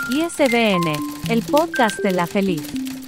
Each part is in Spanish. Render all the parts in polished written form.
ISBN, el podcast de la Feliz.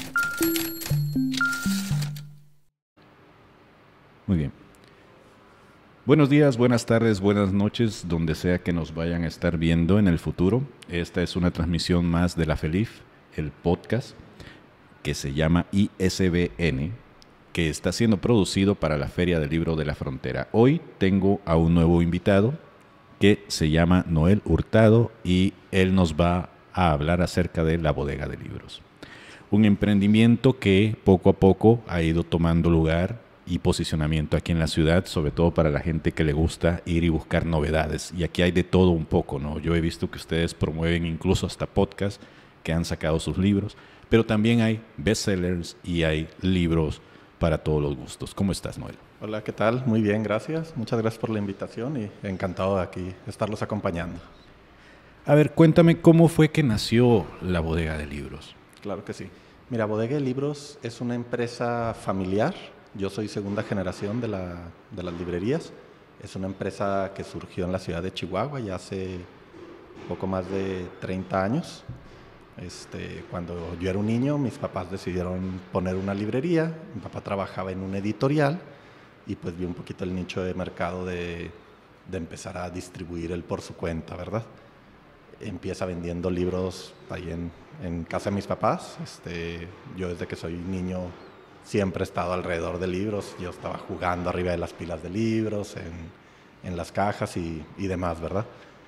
Muy bien. Buenos días, buenas tardes, buenas noches, donde sea que nos vayan a estar viendo en el futuro. Esta es una transmisión más de la Feliz, el podcast que se llama ISBN, que está siendo producido para la Feria del Libro de la Frontera. Hoy tengo a un nuevo invitado que se llama Noel Hurtado y él nos va a hablar acerca de la bodega de libros. Un emprendimiento que poco a poco ha ido tomando lugar y posicionamiento aquí en la ciudad, sobre todo para la gente que le gusta ir y buscar novedades. Y aquí hay de todo un poco, ¿no? Yo he visto que ustedes promueven incluso hasta podcasts que han sacado sus libros, pero también hay bestsellers y hay libros para todos los gustos. ¿Cómo estás, Noel? Hola, ¿qué tal? Muy bien, gracias. Muchas gracias por la invitación y encantado de aquí estarlos acompañando. A ver, cuéntame cómo fue que nació la bodega de libros. Claro que sí. Mira, Bodega de Libros es una empresa familiar. Yo soy segunda generación de las librerías. Es una empresa que surgió en la ciudad de Chihuahua ya hace poco más de 30 años. Cuando yo era un niño, mis papás decidieron poner una librería. Mi papá trabajaba en un editorial y pues vi un poquito el nicho de mercado de empezar a distribuir él por su cuenta, ¿verdad? Empieza vendiendo libros ahí en casa de mis papás. Yo desde que soy niño siempre he estado alrededor de libros. Yo estaba jugando arriba de las pilas de libros, en las cajas y demás, ¿verdad?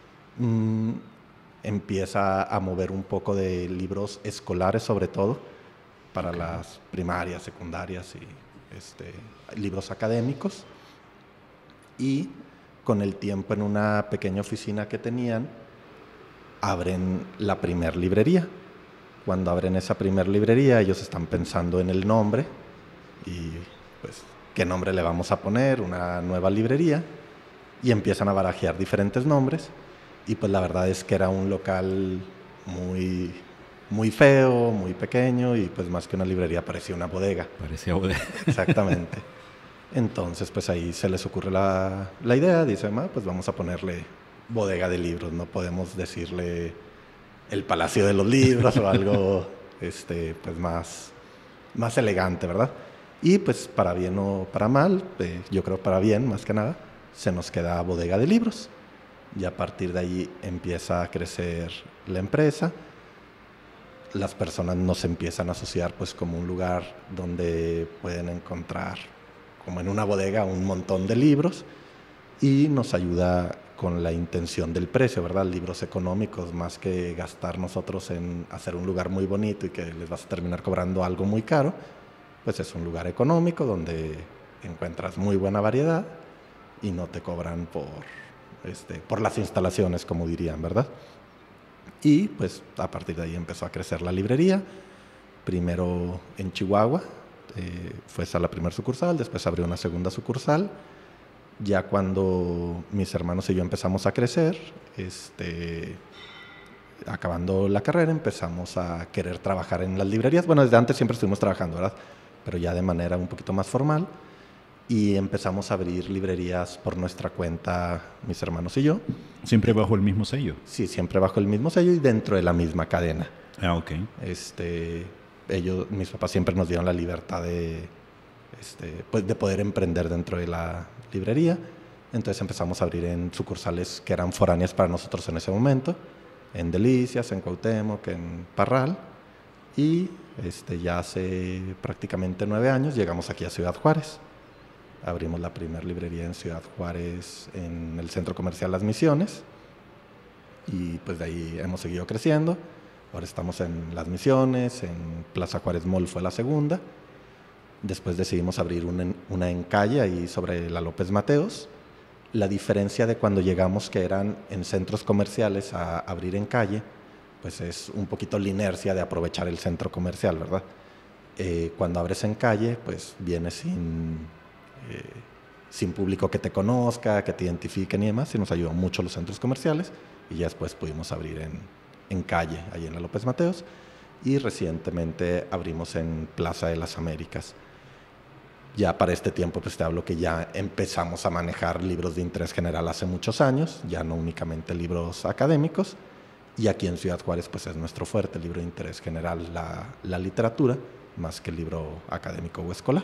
Empieza a mover un poco de libros escolares, sobre todo, para las primarias, secundarias y libros académicos. Y con el tiempo, en una pequeña oficina que tenían, abren la primer librería. Cuando abren esa primer librería, ellos están pensando en el nombre y pues qué nombre le vamos a poner, una nueva librería, y empiezan a barajear diferentes nombres. Y pues la verdad es que era un local muy, muy feo, muy pequeño, y pues más que una librería parecía una bodega. Parecía bodega. Exactamente. Entonces pues ahí se les ocurre la idea, dicen, pues vamos a ponerle Bodega de Libros, no podemos decirle el Palacio de los Libros o algo pues más elegante, ¿verdad? Y pues para bien o para mal, yo creo para bien más que nada, se nos queda Bodega de Libros. Y a partir de ahí empieza a crecer la empresa. Las personas nos empiezan a asociar pues como un lugar donde pueden encontrar, como en una bodega, un montón de libros, y nos ayuda con la intención del precio, ¿verdad? Libros económicos, más que gastar nosotros en hacer un lugar muy bonito y que les vas a terminar cobrando algo muy caro, pues es un lugar económico donde encuentras muy buena variedad y no te cobran por las instalaciones, como dirían, ¿verdad? Y pues a partir de ahí empezó a crecer la librería, primero en Chihuahua, fue esa la primera sucursal, después abrió una segunda sucursal. Ya cuando mis hermanos y yo empezamos a crecer, acabando la carrera, empezamos a querer trabajar en las librerías. Bueno, desde antes siempre estuvimos trabajando, ¿verdad? Pero ya de manera un poquito más formal. Y empezamos a abrir librerías por nuestra cuenta, mis hermanos y yo. ¿Siempre bajo el mismo sello? Sí, siempre bajo el mismo sello y dentro de la misma cadena. Ah, ok. Mis papás siempre nos dieron la libertad pues de poder emprender dentro de la librería. Entonces empezamos a abrir en sucursales que eran foráneas para nosotros en ese momento, en Delicias, en Cuauhtémoc, en Parral, y ya hace prácticamente 9 años llegamos aquí a Ciudad Juárez. Abrimos la primera librería en Ciudad Juárez, en el Centro Comercial Las Misiones, y pues de ahí hemos seguido creciendo. Ahora estamos en Las Misiones, en Plaza Juárez Mall fue la segunda. Después decidimos abrir una en calle, ahí sobre la López Mateos. La diferencia de cuando llegamos, que eran en centros comerciales, a abrir en calle, pues es un poquito la inercia de aprovechar el centro comercial, ¿verdad? Cuando abres en calle, pues vienes sin público que te conozca, que te identifiquen y demás, y nos ayudó mucho los centros comerciales, y ya después pudimos abrir en calle, ahí en la López Mateos, y recientemente abrimos en Plaza de las Américas. Ya para este tiempo, pues te hablo que ya empezamos a manejar libros de interés general hace muchos años, ya no únicamente libros académicos, Y aquí en Ciudad Juárez pues es nuestro fuerte, el libro de interés general, la literatura, más que el libro académico o escolar.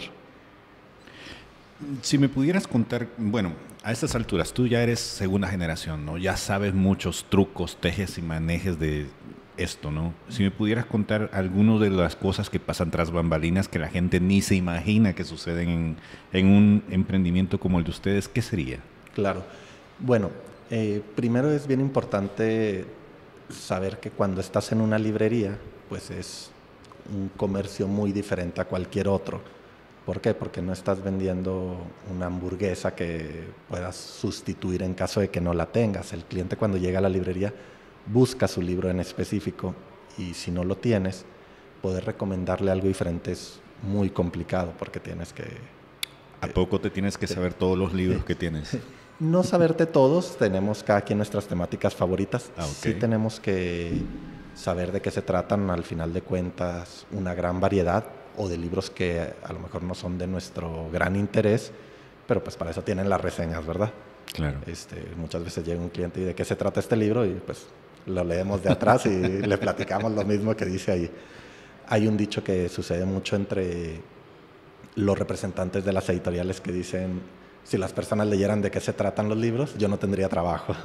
Si me pudieras contar, bueno, a estas alturas tú ya eres segunda generación, ¿no? Ya sabes muchos trucos, tejes y manejes de esto, ¿no? Si me pudieras contar algunas de las cosas que pasan tras bambalinas que la gente ni se imagina que suceden en un emprendimiento como el de ustedes, ¿qué sería? Claro. Bueno, primero es bien importante saber que cuando estás en una librería, pues es un comercio muy diferente a cualquier otro. ¿Por qué? Porque no estás vendiendo una hamburguesa que puedas sustituir en caso de que no la tengas. El cliente cuando llega a la librería busca su libro en específico y si no lo tienes, poder recomendarle algo diferente es muy complicado porque tienes que... ¿A poco te tienes que saber todos los libros que tienes? No saberte todos, tenemos cada quien nuestras temáticas favoritas. Okay. Sí tenemos que saber de qué se tratan, al final de cuentas, una gran variedad o de libros que a lo mejor no son de nuestro gran interés, pero pues para eso tienen las reseñas, ¿verdad? Claro. Muchas veces llega un cliente y ¿de qué se trata este libro? Y pues lo leemos de atrás y le platicamos lo mismo que dice ahí. Hay un dicho que sucede mucho entre los representantes de las editoriales que dicen: si las personas leyeran de qué se tratan los libros, yo no tendría trabajo.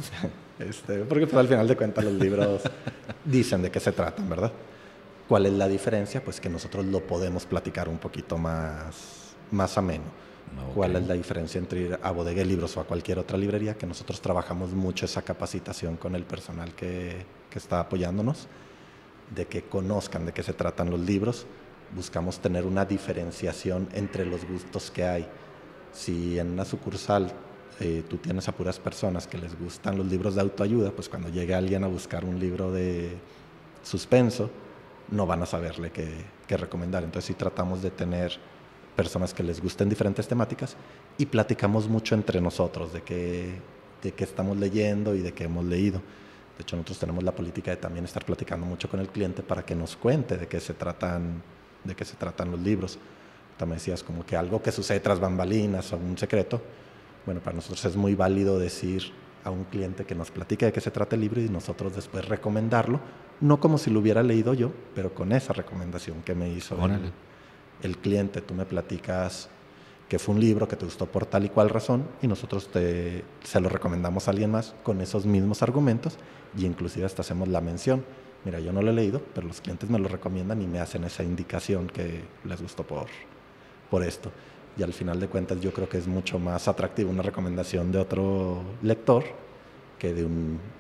Porque pues, al final de cuentas los libros dicen de qué se tratan, ¿verdad? ¿Cuál es la diferencia? Pues que nosotros lo podemos platicar un poquito más ameno. Okay. ¿Cuál es la diferencia entre ir a Bodega de Libros o a cualquier otra librería? Que nosotros trabajamos mucho esa capacitación con el personal que está apoyándonos, de que conozcan de qué se tratan los libros. Buscamos tener una diferenciación entre los gustos que hay. Si en una sucursal tú tienes a puras personas que les gustan los libros de autoayuda, pues cuando llegue alguien a buscar un libro de suspenso, no van a saberle qué recomendar. Entonces sí tratamos de tener personas que les gusten diferentes temáticas y platicamos mucho entre nosotros de qué estamos leyendo y de qué hemos leído. De hecho, nosotros tenemos la política de también estar platicando mucho con el cliente para que nos cuente de qué se tratan los libros. También decías como que algo que sucede tras bambalinas o un secreto. Bueno, para nosotros es muy válido decir a un cliente que nos platique de qué se trata el libro y nosotros después recomendarlo, no como si lo hubiera leído yo, pero con esa recomendación que me hizo el cliente. Tú me platicas que fue un libro que te gustó por tal y cual razón y nosotros se lo recomendamos a alguien más con esos mismos argumentos y inclusive hasta hacemos la mención. Mira, yo no lo he leído, pero los clientes me lo recomiendan y me hacen esa indicación que les gustó por esto. Y al final de cuentas yo creo que es mucho más atractivo una recomendación de otro lector que de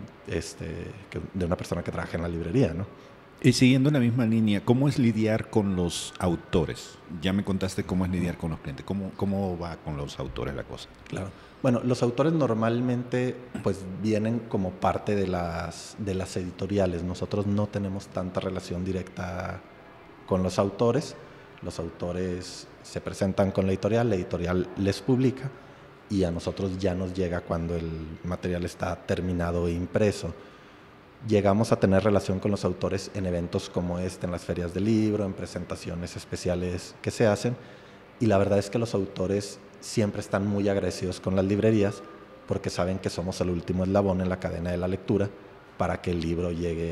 una persona que trabaja en la librería, ¿no? Y siguiendo la misma línea, ¿cómo es lidiar con los autores? Ya me contaste cómo es lidiar con los clientes. ¿Cómo va con los autores la cosa? Claro. Bueno, los autores normalmente pues vienen como parte de las editoriales. Nosotros no tenemos tanta relación directa con los autores. Los autores se presentan con la editorial les publica y a nosotros ya nos llega cuando el material está terminado e impreso. Llegamos a tener relación con los autores en eventos como en las ferias del libro, en presentaciones especiales que se hacen, y la verdad es que los autores siempre están muy agradecidos con las librerías porque saben que somos el último eslabón en la cadena de la lectura para que el libro llegue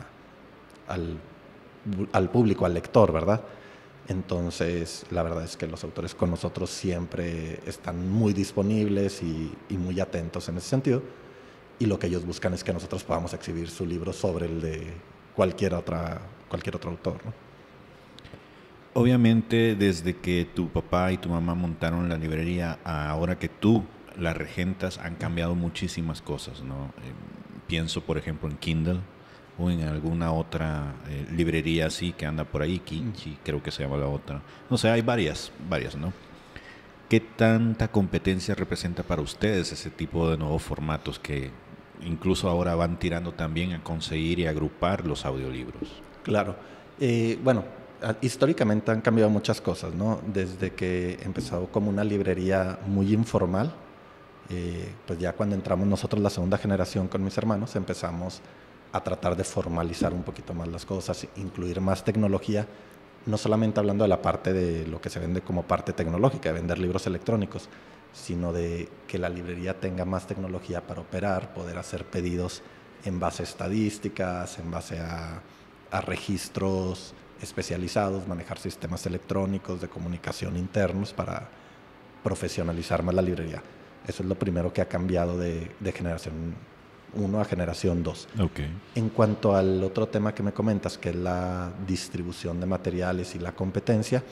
al público, al lector, ¿verdad? Entonces, la verdad es que los autores con nosotros siempre están muy disponibles y muy atentos en ese sentido. Y lo que ellos buscan es que nosotros podamos exhibir su libro sobre el de cualquier otro autor, ¿no? Obviamente, desde que tu papá y tu mamá montaron la librería, ahora que tú la regentas, han cambiado muchísimas cosas, ¿no? Pienso, por ejemplo, en Kindle o en alguna otra librería así que anda por ahí, Kinchi, creo que se llama la otra. No sé, hay varias, ¿no? ¿Qué tanta competencia representa para ustedes ese tipo de nuevos formatos que incluso ahora van tirando también a conseguir y agrupar los audiolibros? Claro. Bueno, históricamente han cambiado muchas cosas, ¿no? Desde que empezó como una librería muy informal, pues ya cuando entramos nosotros, la segunda generación con mis hermanos, empezamos a tratar de formalizar un poquito más las cosas, incluir más tecnología, no solamente hablando de la parte de lo que se vende como parte tecnológica, de vender libros electrónicos, sino de que la librería tenga más tecnología para operar, poder hacer pedidos en base a estadísticas, en base a registros especializados, manejar sistemas electrónicos de comunicación internos para profesionalizar más la librería. Eso es lo primero que ha cambiado de generación 1 a generación 2. Okay. En cuanto al otro tema que me comentas, que es la distribución de materiales y la competencia,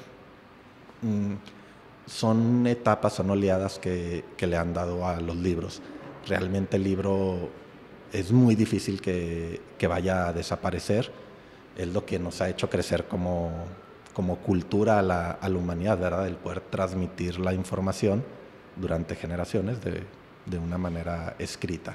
son etapas, son oleadas que le han dado a los libros. Realmente el libro es muy difícil que vaya a desaparecer. Es lo que nos ha hecho crecer como cultura a la humanidad, ¿verdad? El poder transmitir la información durante generaciones de una manera escrita.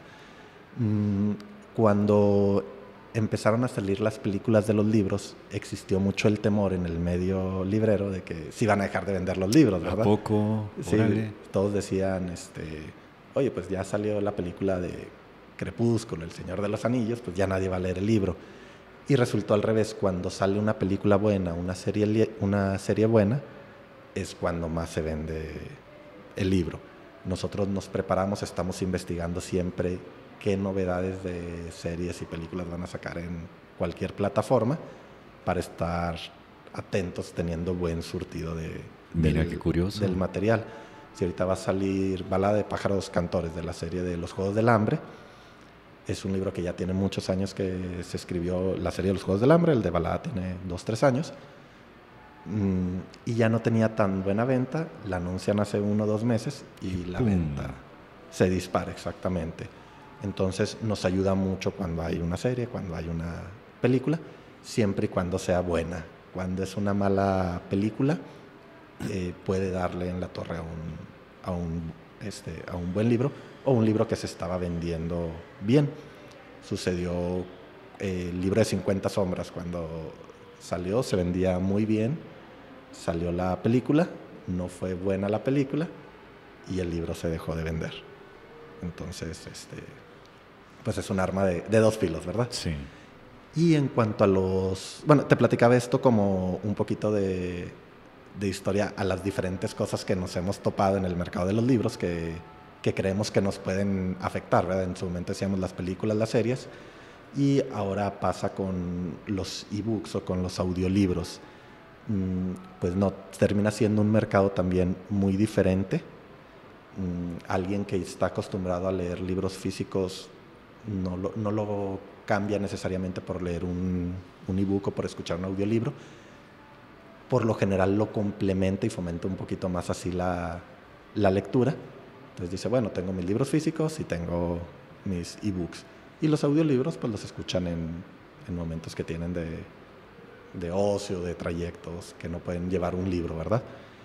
Cuando empezaron a salir las películas de los libros, existió mucho el temor en el medio librero de que se iban a dejar de vender los libros, ¿verdad? ¿A poco? Sí, Órale. todos decían, oye, pues ya salió la película de Crepúsculo, El Señor de los Anillos, pues ya nadie va a leer el libro. Y resultó al revés. Cuando sale una película buena, una serie buena, es cuando más se vende el libro. Nosotros nos preparamos, estamos investigando siempre qué novedades de series y películas van a sacar en cualquier plataforma para estar atentos, teniendo buen surtido Mira, qué curioso. del material. Si ahorita va a salir Balada de pájaros cantores, de la serie de Los Juegos del Hambre, es un libro que ya tiene muchos años que se escribió, la serie de Los Juegos del Hambre, el de Balada tiene 2-3 años, y ya no tenía tan buena venta, la anuncian hace 1 o 2 meses y la venta se dispara exactamente. Entonces nos ayuda mucho cuando hay una serie, cuando hay una película, siempre y cuando sea buena. Cuando es una mala película, puede darle en la torre a un buen libro, o un libro que se estaba vendiendo bien. Sucedió el libro de 50 sombras, cuando salió se vendía muy bien, salió la película, no fue buena la película y el libro se dejó de vender. Entonces, pues es un arma de 2 filos, ¿verdad? Sí. Y en cuanto a bueno, te platicaba esto como un poquito de historia a las diferentes cosas que nos hemos topado en el mercado de los libros que creemos que nos pueden afectar, ¿verdad? En su momento decíamos las películas, las series, y ahora pasa con los ebooks o con los audiolibros. Pues no, termina siendo un mercado también muy diferente. Alguien que está acostumbrado a leer libros físicos no lo cambia necesariamente por leer un ebook o por escuchar un audiolibro. Por lo general lo complementa y fomenta un poquito más así la lectura. Entonces dice, bueno, tengo mis libros físicos y tengo mis ebooks. Y los audiolibros pues los escuchan en momentos que tienen de ocio, de trayectos, que no pueden llevar un libro, ¿verdad?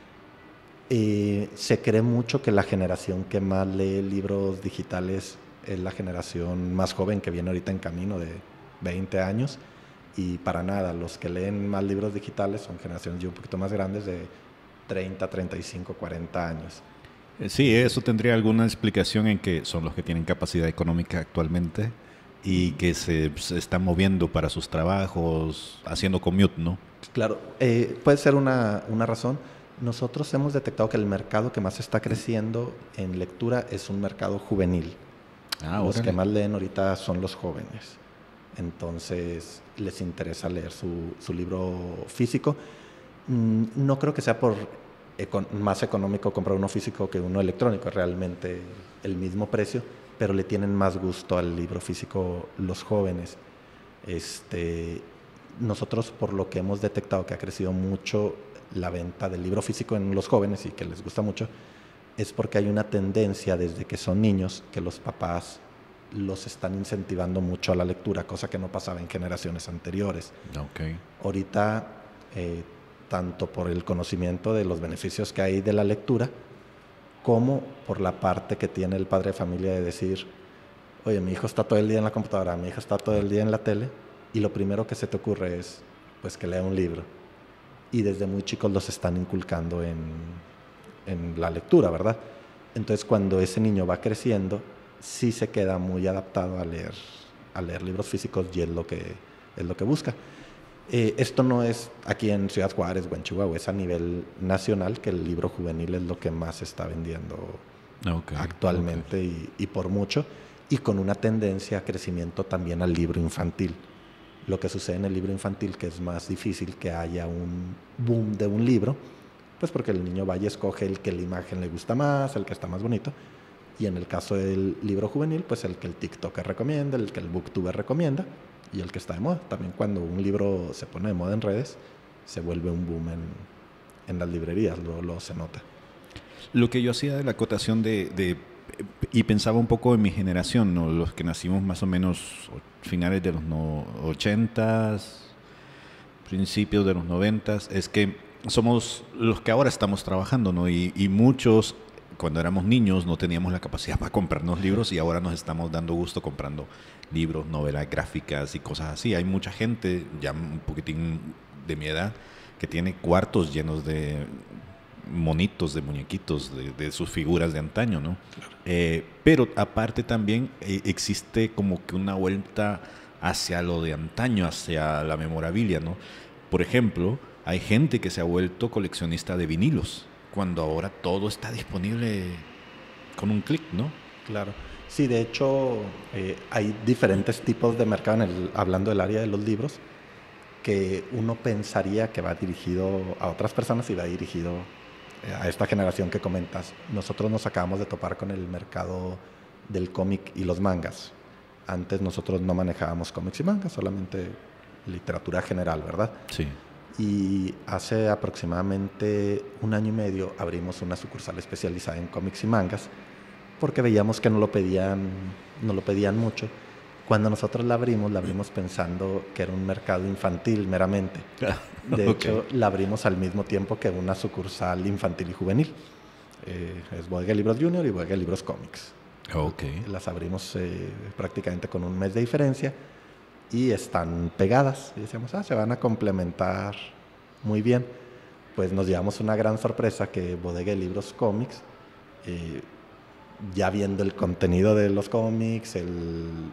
Se cree mucho que la generación que más lee libros digitales es la generación más joven que viene ahorita en camino, de 20 años. Y para nada, los que leen más libros digitales son generaciones ya un poquito más grandes, de 30, 35, 40 años. Sí, eso tendría alguna explicación en que son los que tienen capacidad económica actualmente y que se están moviendo para sus trabajos, haciendo commute, ¿no? Claro, puede ser una razón. Nosotros hemos detectado que el mercado que más está creciendo en lectura es un mercado juvenil. Los que más leen ahorita son los jóvenes. Entonces les interesa leer su libro físico. No creo que sea por más económico comprar uno físico que uno electrónico, realmente el mismo precio, pero le tienen más gusto al libro físico los jóvenes. Nosotros, por lo que hemos detectado que ha crecido mucho la venta del libro físico en los jóvenes y que les gusta mucho, es porque hay una tendencia desde que son niños que los papás los están incentivando mucho a la lectura, cosa que no pasaba en generaciones anteriores. Okay. Ahorita, tanto por el conocimiento de los beneficios que hay de la lectura, como por la parte que tiene el padre de familia de decir, oye, mi hijo está todo el día en la computadora, mi hija está todo el día en la tele, y lo primero que se te ocurre es pues que lea un libro. Y desde muy chicos los están inculcando en la lectura, ¿verdad? Entonces, cuando ese niño va creciendo, sí se queda muy adaptado a leer libros físicos, y es lo que busca. Esto no es aquí en Ciudad Juárez o en Chihuahua, es a nivel nacional, que el libro juvenil es lo que más se está vendiendo actualmente. Y por mucho. y con una tendencia a crecimiento también al libro infantil. Lo que sucede en el libro infantil, que es más difícil que haya un boom de un libro, pues porque el niño vaya y escoge el que la imagen le gusta más, el que está más bonito. Y en el caso del libro juvenil, pues el que el TikToker recomienda, el que el Booktuber recomienda y el que está de moda. También cuando un libro se pone de moda en redes, se vuelve un boom en las librerías, luego se nota. Lo que yo hacía de la acotación y pensaba un poco en mi generación, ¿no? Los que nacimos más o menos finales de los 80s, principios de los 90s, es que somos los que ahora estamos trabajando, ¿no? Y muchos, cuando éramos niños, no teníamos la capacidad para comprarnos libros y ahora nos estamos dando gusto comprando libros, novelas gráficas y cosas así. Hay mucha gente, ya un poquitín de mi edad, que tiene cuartos llenos de monitos, de muñequitos, de sus figuras de antaño, ¿no? Claro. Pero aparte también existe como que una vuelta hacia lo de antaño, hacia la memorabilia, ¿no? Por ejemplo, hay gente que se ha vuelto coleccionista de vinilos, cuando ahora todo está disponible con un clic, ¿no? Claro. Sí, de hecho, hay diferentes tipos de mercado, hablando del área de los libros, que uno pensaría que va dirigido a otras personas y va dirigido a esta generación que comentas. Nosotros nos acabamos de topar con el mercado del cómic y los mangas. Antes nosotros no manejábamos cómics y mangas, solamente literatura general, ¿verdad? Sí. Y hace aproximadamente 1 año y medio abrimos una sucursal especializada en cómics y mangas porque veíamos que no lo pedían mucho. Cuando nosotros la abrimos pensando que era un mercado infantil meramente. De hecho, la abrimos al mismo tiempo que una sucursal infantil y juvenil. Es Bodega Libros Junior y Bodega Libros Comics. Okay. Las abrimos prácticamente con 1 mes de diferencia y están pegadas. Y decíamos, se van a complementar muy bien. Pues nos llevamos una gran sorpresa que Bodega Libros Comics, ya viendo el contenido de los cómics, el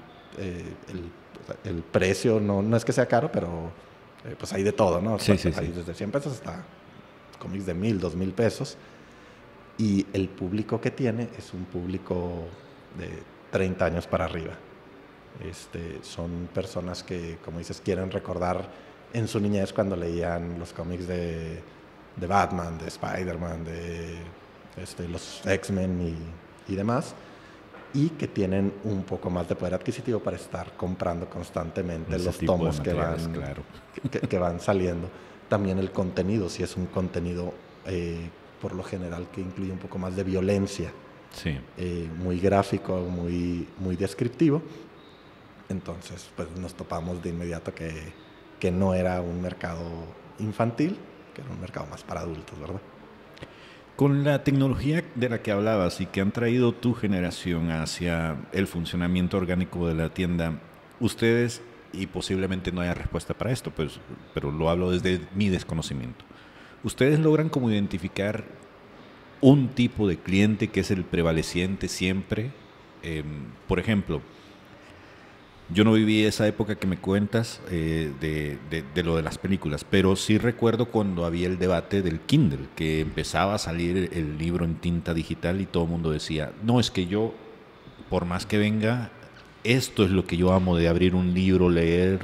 precio, no es que sea caro, pero pues hay de todo, ¿no? Sí. Desde 100 pesos hasta cómics de 1,000, 2,000 pesos. Y el público que tiene es un público de 30 años para arriba. Son personas que, como dices, quieren recordar en su niñez cuando leían los cómics de Batman, de Spider-Man, de los X-Men y demás, y que tienen un poco más de poder adquisitivo para estar comprando constantemente los tomos que van saliendo. También el contenido, si es un contenido por lo general que incluye un poco más de violencia, sí. Muy gráfico, muy descriptivo. Entonces, pues nos topamos de inmediato que no era un mercado infantil, que era un mercado más para adultos, ¿verdad? Con la tecnología de la que hablabas y que han traído tu generación hacia el funcionamiento orgánico de la tienda, ustedes, y posiblemente no haya respuesta para esto, pues, pero lo hablo desde mi desconocimiento, ¿ustedes logran como identificar un tipo de cliente que es el prevaleciente siempre? Por ejemplo, yo no viví esa época que me cuentas de lo de las películas, pero sí recuerdo cuando había el debate del Kindle, que empezaba a salir el libro en tinta digital y todo el mundo decía, no, es que yo, por más que venga, esto es lo que yo amo de abrir un libro, leer,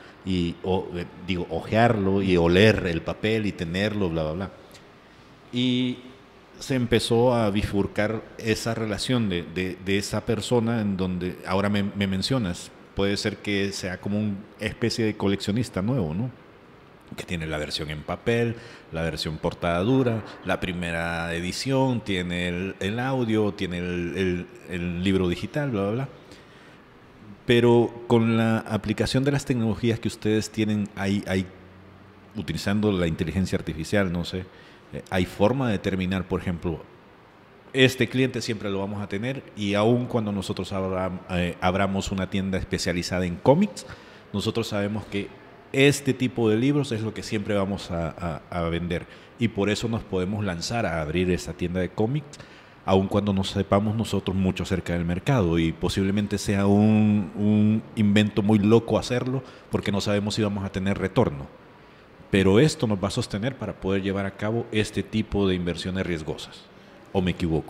hojearlo y oler el papel y tenerlo, bla, bla, bla. Y se empezó a bifurcar esa relación de esa persona en donde ahora me mencionas. Puede ser que sea como una especie de coleccionista nuevo, ¿no? Que tiene la versión en papel, la versión portada dura, la primera edición, tiene el audio, tiene el libro digital, bla, bla, bla. Pero con la aplicación de las tecnologías que ustedes tienen, hay utilizando la inteligencia artificial, no sé, hay forma de determinar, por ejemplo, este cliente siempre lo vamos a tener y aun cuando nosotros abramos una tienda especializada en cómics, nosotros sabemos que este tipo de libros es lo que siempre vamos a vender y por eso nos podemos lanzar a abrir esa tienda de cómics aun cuando no sepamos nosotros mucho acerca del mercado y posiblemente sea un invento muy loco hacerlo porque no sabemos si vamos a tener retorno. Pero esto nos va a sostener para poder llevar a cabo este tipo de inversiones riesgosas. ¿O me equivoco?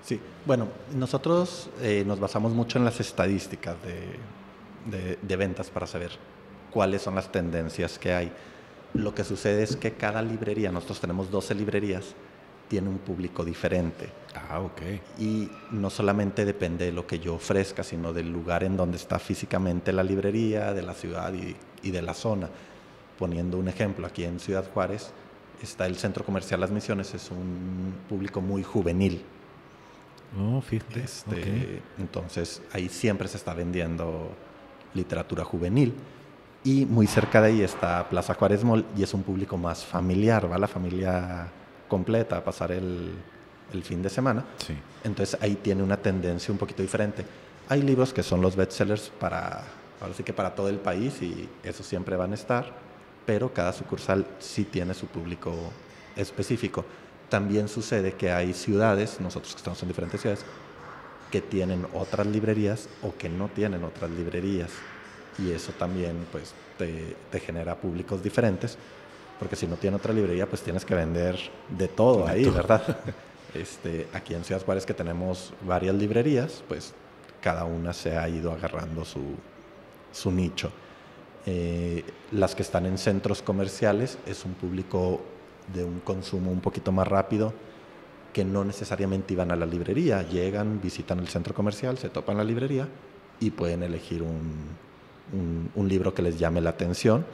Sí, bueno, nosotros nos basamos mucho en las estadísticas de ventas para saber cuáles son las tendencias que hay. Lo que sucede es que cada librería, nosotros tenemos 12 librerías, tiene un público diferente. Ah, ok. Y no solamente depende de lo que yo ofrezca, sino del lugar en donde está físicamente la librería, de la ciudad y de la zona. Poniendo un ejemplo, aquí en Ciudad Juárez está el Centro Comercial Las Misiones, es un público muy juvenil. Oh, fíjate. Okay. Entonces ahí siempre se está vendiendo literatura juvenil. Y muy cerca de ahí está Plaza Juárez Mall y es un público más familiar, va la familia completa a pasar el fin de semana. Sí. Entonces ahí tiene una tendencia un poquito diferente. Hay libros que son los bestsellers ahora sí que para todo el país y esos siempre van a estar, pero cada sucursal sí tiene su público específico. También sucede que hay ciudades, nosotros que estamos en diferentes ciudades, que tienen otras librerías o que no tienen otras librerías. Y eso también pues te genera públicos diferentes, porque si no tiene otra librería pues tienes que vender de todo ahí, ¿verdad? Aquí en Ciudad Juárez que tenemos varias librerías, pues cada una se ha ido agarrando su nicho. Las que están en centros comerciales es un público de un consumo un poquito más rápido, que no necesariamente iban a la librería, llegan, visitan el centro comercial, se topan la librería y pueden elegir un libro que les llame la atención,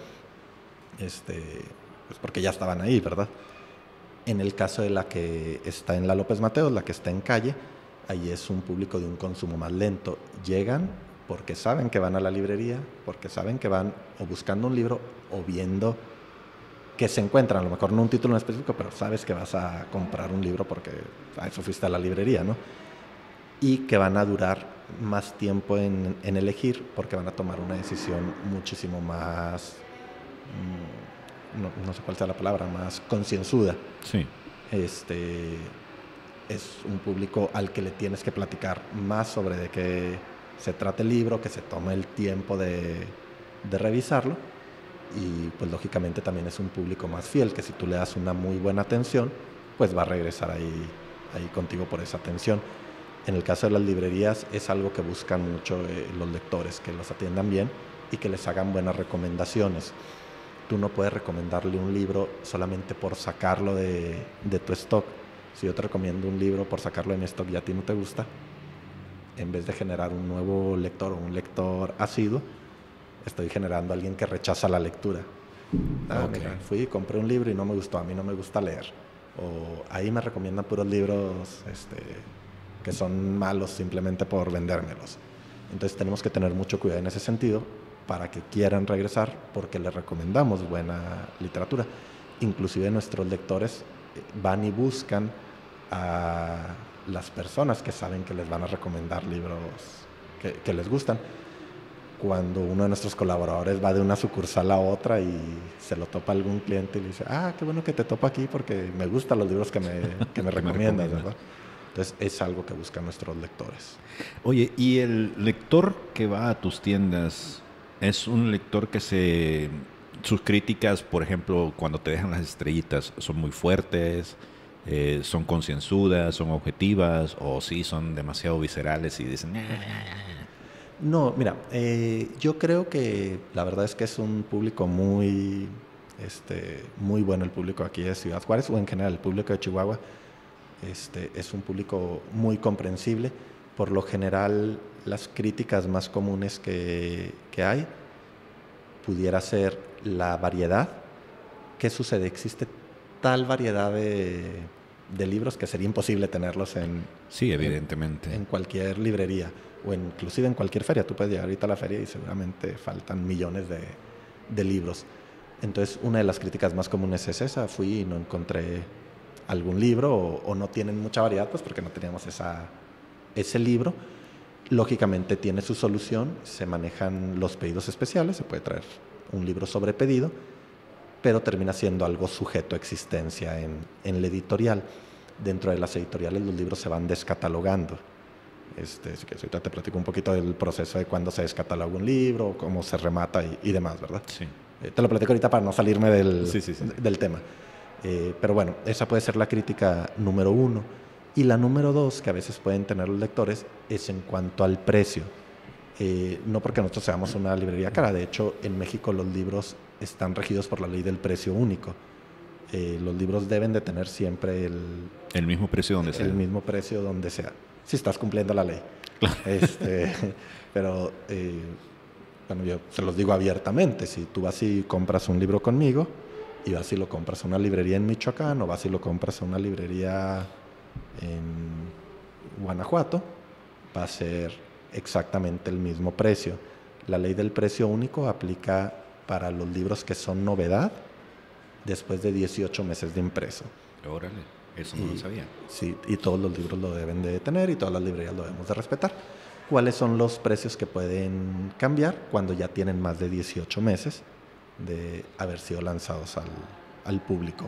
pues porque ya estaban ahí, ¿verdad? En el caso de la que está en la López Mateos, la que está en calle, ahí es un público de un consumo más lento. Llegan porque saben que van a la librería, porque saben que van o buscando un libro o viendo que se encuentran, a lo mejor no un título en específico, pero sabes que vas a comprar un libro porque a eso fuiste a la librería, ¿no? Y que van a durar más tiempo en elegir porque van a tomar una decisión muchísimo más, no sé cuál sea la palabra, más concienzuda. Sí. Es un público al que le tienes que platicar más sobre de qué se trata el libro, que se tome el tiempo de revisarlo y pues lógicamente también es un público más fiel, que si tú le das una muy buena atención, pues va a regresar ahí contigo por esa atención. En el caso de las librerías es algo que buscan mucho los lectores, que los atiendan bien y que les hagan buenas recomendaciones. Tú no puedes recomendarle un libro solamente por sacarlo de tu stock. Si yo te recomiendo un libro por sacarlo de mi stock y a ti no te gusta, en vez de generar un nuevo lector o un lector asiduo, estoy generando a alguien que rechaza la lectura. Okay. Mira, fui y compré un libro y no me gustó, a mí no me gusta leer. O ahí me recomiendan puros libros que son malos simplemente por vendérmelos. Entonces tenemos que tener mucho cuidado en ese sentido para que quieran regresar porque les recomendamos buena literatura. Inclusive nuestros lectores van y buscan a las personas que saben que les van a recomendar libros que les gustan. Cuando uno de nuestros colaboradores va de una sucursal a otra y se lo topa algún cliente y le dice, qué bueno que te topo aquí porque me gustan los libros que me recomiendas, ¿verdad? Entonces es algo que buscan nuestros lectores. Oye, ¿y el lector que va a tus tiendas es un lector que sus críticas, por ejemplo, cuando te dejan las estrellitas, son muy fuertes, son concienzudas, son objetivas, o sí son demasiado viscerales y dicen... No, mira, yo creo que la verdad es que es un público muy bueno, el público aquí de Ciudad Juárez, o en general el público de Chihuahua. Es un público muy comprensible. Por lo general, las críticas más comunes que hay pudiera ser la variedad. ¿Qué sucede? Existe tal variedad de libros que sería imposible tenerlos sí, evidentemente. en cualquier librería o inclusive en cualquier feria. Tú puedes llegar ahorita a la feria y seguramente faltan millones de libros. Entonces, una de las críticas más comunes es esa. Fui y no encontré algún libro o no tienen mucha variedad, pues porque no teníamos ese libro. Lógicamente tiene su solución, se manejan los pedidos especiales, se puede traer un libro sobre pedido, pero termina siendo algo sujeto a existencia en la editorial. Dentro de las editoriales los libros se van descatalogando. Así que ahorita te platico un poquito del proceso de cuándo se descataloga un libro, cómo se remata y demás, ¿verdad? Sí. Te lo platico ahorita para no salirme del tema. Pero bueno, esa puede ser la crítica número uno. Y la número 2, que a veces pueden tener los lectores, es en cuanto al precio. No porque nosotros seamos una librería cara, de hecho en México los libros están regidos por la ley del precio único. Los libros deben de tener siempre el mismo precio donde sea. El mismo precio donde sea, si estás cumpliendo la ley. Claro. Pero, bueno, yo se los digo abiertamente, si tú vas y compras un libro conmigo y vas y lo compras a una librería en Michoacán o vas y lo compras a una librería en Guanajuato, va a ser exactamente el mismo precio. La ley del precio único aplica para los libros que son novedad después de 18 meses de impreso. Órale, eso no lo sabía. Sí, y todos los libros lo deben de tener y todas las librerías lo debemos de respetar. ¿Cuáles son los precios que pueden cambiar cuando ya tienen más de 18 meses de haber sido lanzados al público?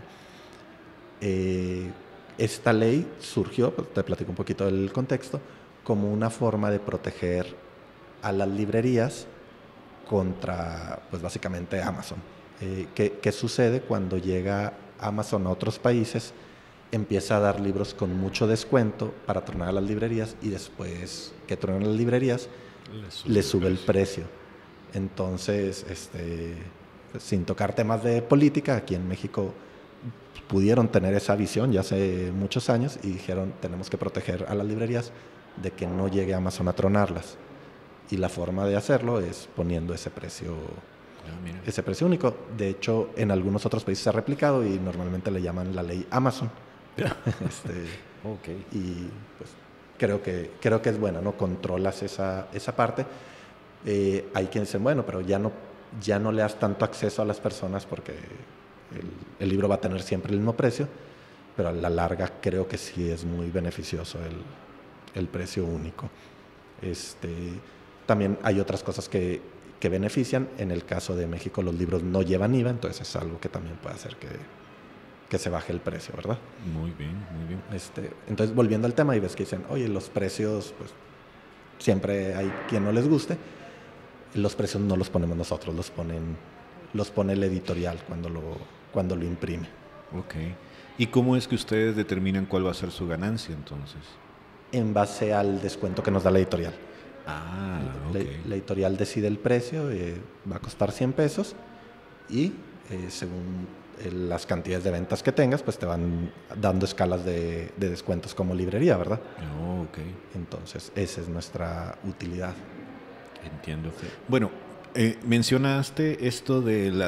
Esta ley surgió, pues, te platico un poquito del contexto, como una forma de proteger a las librerías contra, pues básicamente Amazon. ¿Qué sucede cuando llega Amazon a otros países? Empieza a dar libros con mucho descuento para tronar a las librerías y después que tronan las librerías le sube el precio. Entonces, sin tocar temas de política, aquí en México pudieron tener esa visión ya hace muchos años y dijeron, tenemos que proteger a las librerías de que no llegue Amazon a tronarlas. Y la forma de hacerlo es poniendo ese precio único. De hecho, en algunos otros países se ha replicado y normalmente le llaman la ley Amazon. Okay. Y pues creo que es bueno, ¿no? Controlas esa parte. Hay quienes dicen, bueno, pero ya no le das tanto acceso a las personas porque el libro va a tener siempre el mismo precio, pero a la larga creo que sí es muy beneficioso el precio único. También hay otras cosas que benefician. En el caso de México los libros no llevan IVA, entonces es algo que también puede hacer que se baje el precio, ¿verdad? Muy bien, muy bien. Entonces, volviendo al tema, y ves que dicen, oye, los precios, pues siempre hay quien no les guste. Los precios no los ponemos nosotros, los pone el editorial cuando lo imprime. Ok. ¿Y cómo es que ustedes determinan cuál va a ser su ganancia entonces? En base al descuento que nos da la editorial. Ah, ok. La editorial decide el precio, va a costar 100 pesos y según las cantidades de ventas que tengas, pues te van dando escalas de descuentos como librería, ¿verdad? Oh, ok. Entonces, esa es nuestra utilidad. Entiendo. Sí. Bueno, mencionaste esto de la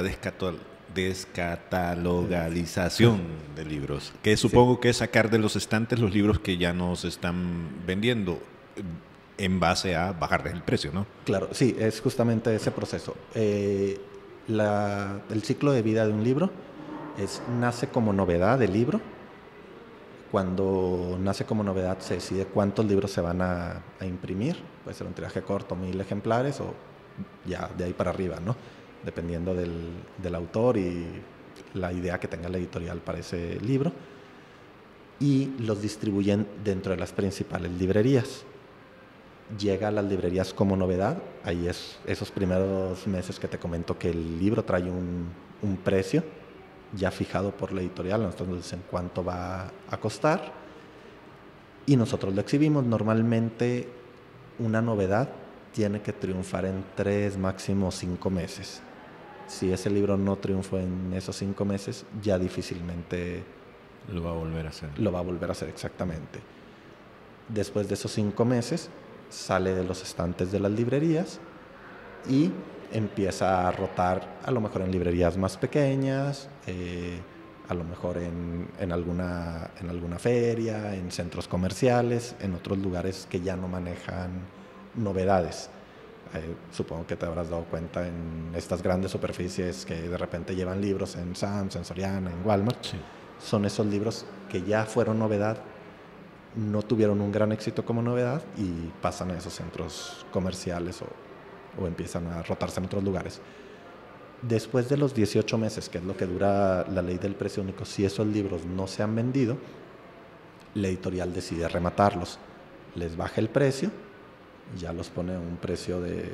descatalogalización de libros, que supongo que es sacar de los estantes los libros que ya no se están vendiendo en base a bajarles el precio, ¿no? Claro, sí, es justamente ese proceso. El ciclo de vida de un libro nace como novedad el libro. Cuando nace como novedad se decide cuántos libros se van a imprimir. Puede ser un tiraje corto, 1000 ejemplares o ya de ahí para arriba, ¿no? Dependiendo del autor y la idea que tenga la editorial para ese libro. Y los distribuyen dentro de las principales librerías. Llega a las librerías como novedad. Ahí es esos primeros meses que te comento que el libro trae un precio ya fijado por la editorial. Nosotros nos dicen cuánto va a costar y nosotros lo exhibimos. Normalmente una novedad tiene que triunfar en 3, máximo 5 meses. Si ese libro no triunfó en esos 5 meses, ya difícilmente lo va a volver a hacer. Lo va a volver a hacer, exactamente. Después de esos 5 meses sale de los estantes de las librerías y empieza a rotar, a lo mejor en librerías más pequeñas, a lo mejor en alguna feria, en centros comerciales, en otros lugares que ya no manejan novedades. Supongo que te habrás dado cuenta en estas grandes superficies que de repente llevan libros en Sam's, en Soriana, en Walmart. Sí. Son esos libros que ya fueron novedad, no tuvieron un gran éxito como novedad y pasan a esos centros comerciales o empiezan a rotarse en otros lugares. Después de los 18 meses, que es lo que dura la ley del precio único, si esos libros no se han vendido, la editorial decide rematarlos. Les baja el precio, ya los pone a un precio del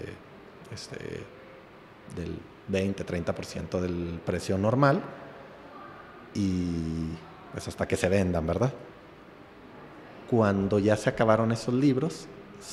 20-30% del precio normal y pues hasta que se vendan, ¿verdad? Cuando ya se acabaron esos libros,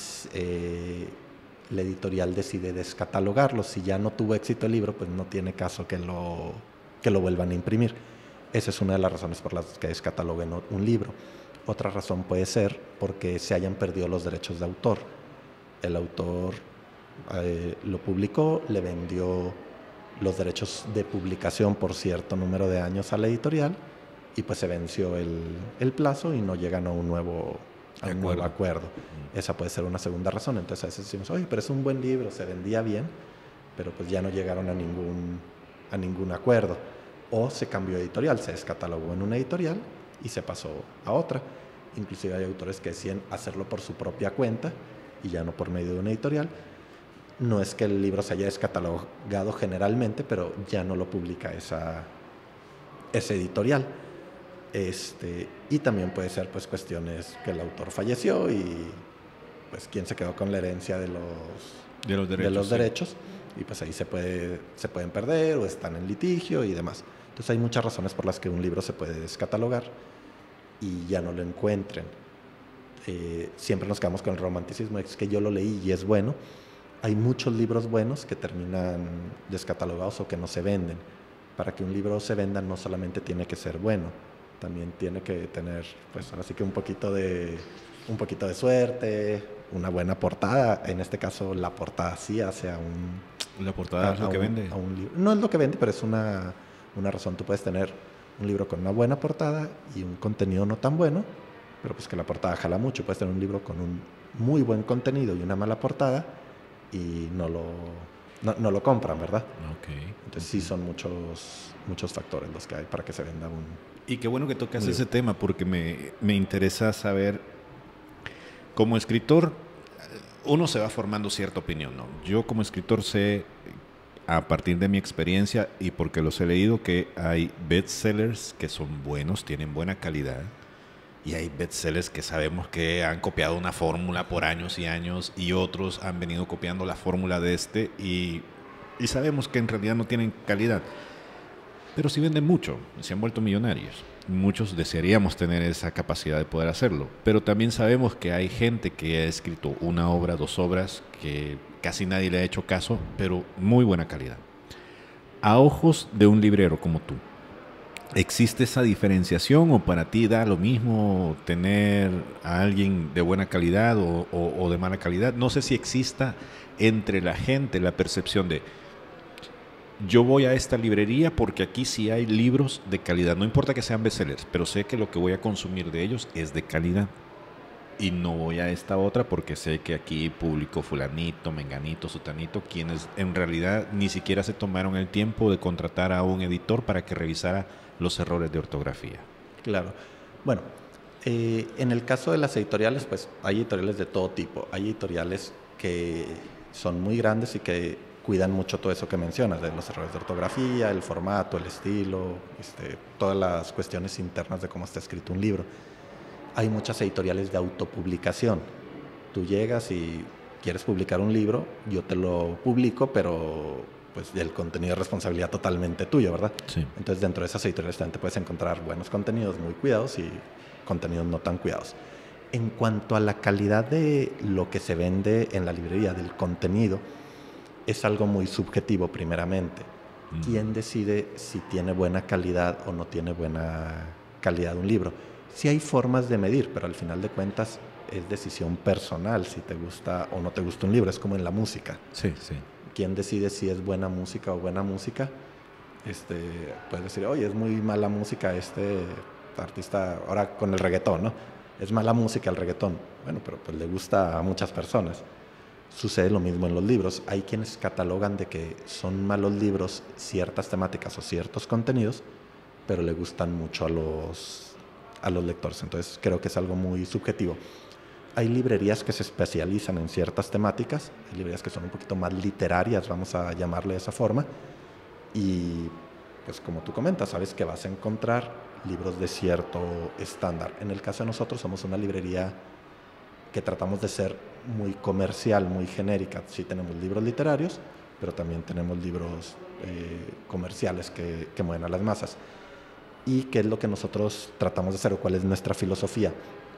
la editorial decide descatalogarlos. Si ya no tuvo éxito el libro, pues no tiene caso que lo vuelvan a imprimir. Esa es una de las razones por las que descataloguen un libro. Otra razón puede ser porque se hayan perdido los derechos de autor. El autor lo publicó, le vendió los derechos de publicación por cierto número de años a la editorial y pues se venció el plazo y no llegan a un nuevo acuerdo. Esa puede ser una segunda razón. Entonces a veces decimos, oye, pero es un buen libro, se vendía bien, pero pues ya no llegaron a ningún acuerdo. O se cambió de editorial, se descatalogó en una editorial y se pasó a otra. Inclusive hay autores que deciden hacerlo por su propia cuenta y ya no por medio de una editorial. No es que el libro se haya descatalogado generalmente, pero ya no lo publica esa editorial. Y también puede ser pues cuestiones que el autor falleció y pues quién se quedó con la herencia de los derechos y pues ahí se pueden perder o están en litigio y demás. Entonces hay muchas razones por las que un libro se puede descatalogar y ya no lo encuentren. Siempre nos quedamos con el romanticismo, es que yo lo leí y es bueno. Hay muchos libros buenos que terminan descatalogados o que no se venden. Para que un libro se venda no solamente tiene que ser bueno, también tiene que tener, pues ahora sí que un poquito de suerte, una buena portada. En este caso la portada sí hace La portada es lo que vende. A un libro. No es lo que vende, pero es una razón. Tú puedes tener un libro con una buena portada y un contenido no tan bueno, pero pues que la portada jala mucho. Puedes tener un libro con un muy buen contenido y una mala portada y no lo compran, ¿verdad? Okay. Entonces sí son muchos factores los que hay para que se venda un... Y qué bueno que tocas ese tema porque me interesa saber, como escritor, uno se va formando cierta opinión, ¿no? Yo como escritor sé, a partir de mi experiencia y porque los he leído, que hay bestsellers que son buenos, tienen buena calidad, y hay bestsellers que sabemos que han copiado una fórmula por años y años y otros han venido copiando la fórmula de y sabemos que en realidad no tienen calidad. Pero sí venden mucho, se han vuelto millonarios. Muchos desearíamos tener esa capacidad de poder hacerlo, pero también sabemos que hay gente que ha escrito una obra, 2 obras, que casi nadie le ha hecho caso, pero muy buena calidad. A ojos de un librero como tú, ¿existe esa diferenciación o para ti da lo mismo tener a alguien de buena calidad o de mala calidad? No sé si exista entre la gente la percepción de yo voy a esta librería porque aquí sí hay libros de calidad. No importa que sean bestsellers, pero sé que lo que voy a consumir de ellos es de calidad. Y no voy a esta otra porque sé que aquí publicó fulanito, menganito, sutanito, quienes en realidad ni siquiera se tomaron el tiempo de contratar a un editor para que revisara los errores de ortografía. Claro. Bueno, en el caso de las editoriales, pues hay editoriales de todo tipo. Hay editoriales que son muy grandes y que cuidan mucho todo eso que mencionas, de los errores de ortografía, el formato, el estilo, todas las cuestiones internas de cómo está escrito un libro. Hay muchas editoriales de autopublicación. Tú llegas y quieres publicar un libro, yo te lo publico, pero pues el contenido es responsabilidad totalmente tuya, ¿verdad? Sí. Entonces dentro de esas editoriales también te puedes encontrar buenos contenidos muy cuidados y contenidos no tan cuidados. En cuanto a la calidad de lo que se vende en la librería, del contenido, es algo muy subjetivo primeramente. ¿Quién decide si tiene buena calidad o no tiene buena calidad un libro? Sí hay formas de medir, pero al final de cuentas es decisión personal si te gusta o no te gusta un libro. Es como en la música. Sí, sí. ¿Quién decide si es buena música o buena música? Puedes decir, oye, es muy mala música artista, ahora con el reggaetón, ¿no? Es mala música el reggaetón. Bueno, pero pues le gusta a muchas personas. Sucede lo mismo en los libros. Hay quienes catalogan de que son malos libros ciertas temáticas o ciertos contenidos, pero le gustan mucho a los lectores. Entonces creo que es algo muy subjetivo. Hay librerías que se especializan en ciertas temáticas, hay librerías que son un poquito más literarias, vamos a llamarle de esa forma, y pues como tú comentas, sabes que vas a encontrar libros de cierto estándar. En el caso de nosotros somos una librería que tratamos de ser muy comercial, muy genérica. Sí tenemos libros literarios, pero también tenemos libros comerciales que mueven a las masas. ¿Y qué es lo que nosotros tratamos de hacer o cuál es nuestra filosofía?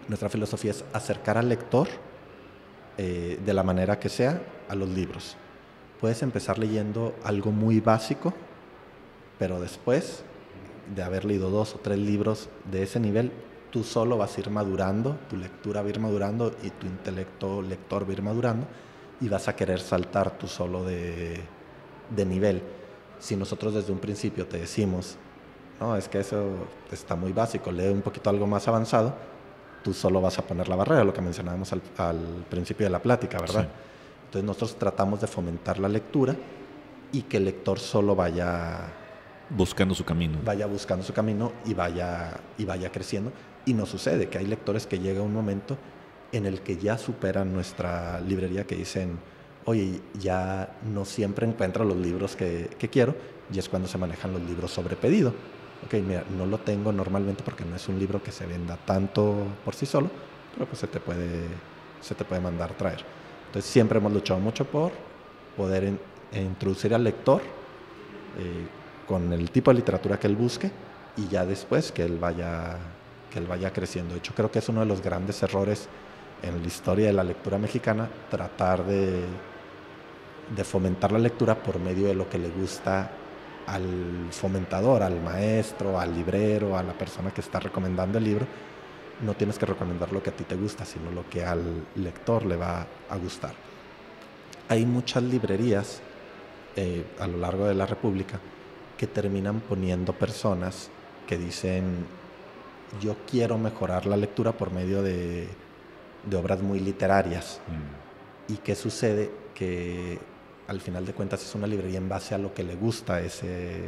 Nuestra filosofía es acercar al lector de la manera que sea a los libros. Puedes empezar leyendo algo muy básico, pero después de haber leído 2 o 3 libros de ese nivel, tú solo vas a ir madurando, tu lectura va a ir madurando y tu intelecto lector va a ir madurando y vas a querer saltar tú solo de nivel. Si nosotros desde un principio te decimos, no, es que eso está muy básico, lee un poquito algo más avanzado, tú solo vas a poner la barrera, lo que mencionábamos al principio de la plática, ¿verdad? Sí. Entonces nosotros tratamos de fomentar la lectura y que el lector solo vaya buscando su camino. Vaya buscando su camino y vaya creciendo. Y nos sucede que hay lectores que llega un momento en el que ya superan nuestra librería, que dicen, oye, ya no siempre encuentro los libros que quiero, y es cuando se manejan los libros sobre pedido. Ok, mira, no lo tengo normalmente porque no es un libro que se venda tanto por sí solo, pero pues se te puede mandar traer. Entonces siempre hemos luchado mucho por poder introducir al lector con el tipo de literatura que él busque y ya después que él vaya creciendo. De hecho, creo que es uno de los grandes errores en la historia de la lectura mexicana, tratar de fomentar la lectura por medio de lo que le gusta al fomentador, al maestro, al librero, a la persona que está recomendando el libro. No tienes que recomendar lo que a ti te gusta, sino lo que al lector le va a gustar. Hay muchas librerías a lo largo de la República que terminan poniendo personas que dicen, yo quiero mejorar la lectura por medio de obras muy literarias. ¿Y qué sucede? Que al final de cuentas es una librería en base a lo que le gusta a ese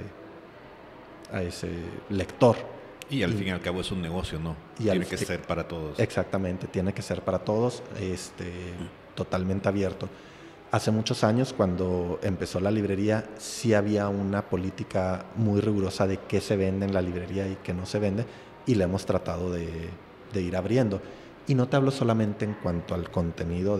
lector. Y al fin y al cabo es un negocio, ¿no? Tiene que ser para todos. Exactamente, tiene que ser para todos, totalmente abierto. Hace muchos años, cuando empezó la librería, sí había una política muy rigurosa de qué se vende en la librería y qué no se vende, y la hemos tratado de ir abriendo. Y no te hablo solamente en cuanto al contenido